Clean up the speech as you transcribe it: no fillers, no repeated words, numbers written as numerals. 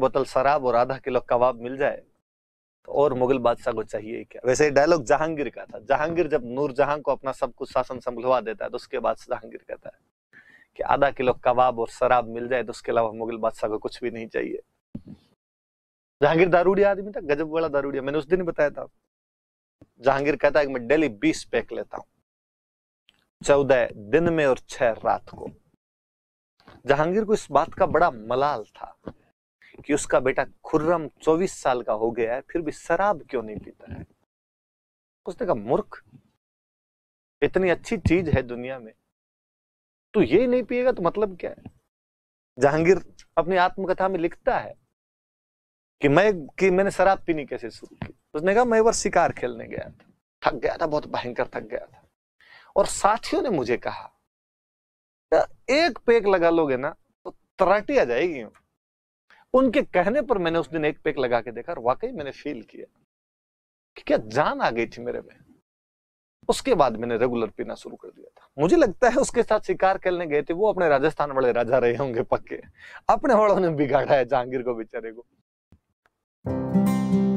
बोतल शराब और आधा किलो कबाब मिल जाए तो और मुगल बादशाह को चाहिए क्या। वैसे डायलॉग जहांगीर का था। जहांगीर जब नूरजहां को अपना सब कुछ शासन संभलवा देता है तो उसके बाद जहांगीर कहता है कि आधा किलो कबाब और शराब मिल जाए तो उसके अलावा मुगल बादशाह को कुछ भी नहीं चाहिए। जहांगीर दारूडिया आदमी था, गजब वाला दारूडिया। मैंने उस दिन बताया था। जहांगीर कहता है कि मैं डेली 20 पैक लेता हूं, 14 दिन में और 6 रात को। जहांगीर को इस बात का बड़ा मलाल था कि उसका बेटा खुर्रम 24 साल का हो गया है फिर भी शराब क्यों नहीं पीता है। उसने कहा मूर्ख, इतनी अच्छी चीज है दुनिया में, तू ये नहीं पिएगा तो मतलब क्या है। जहांगीर अपनी आत्मकथा में लिखता है कि मैंने शराब पीनी कैसे शुरू की। उसने कहा मैं एक बार शिकार खेलने गया था, थक गया था, बहुत भयंकर थक गया था, और साथियों ने मुझे कहा एक पेक लगा लोगे ना तो तराटी आ जाएगी। उनके कहने पर मैंने उस दिन एक पेक लगा के देखा और वाकई मैंने फील किया कि क्या जान आ गई थी मेरे में। उसके बाद मैंने रेगुलर पीना शुरू कर दिया था। मुझे लगता है उसके साथ शिकार खेलने गए थे वो अपने राजस्थान वाले राजा रहे होंगे पक्के, अपने वालों ने बिगाड़ा है जहांगीर को बेचारे को।